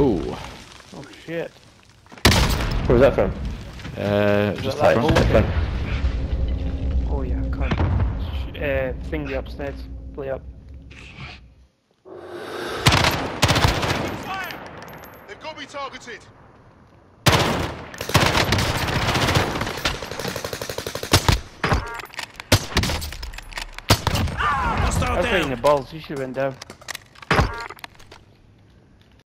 Ooh. Oh shit. Where was that from? Just that front. bullshit? Front. Oh yeah, can't. Thingy upstairs. Play up. Fire! They've got me targeted. I was hitting the balls, you should have been down.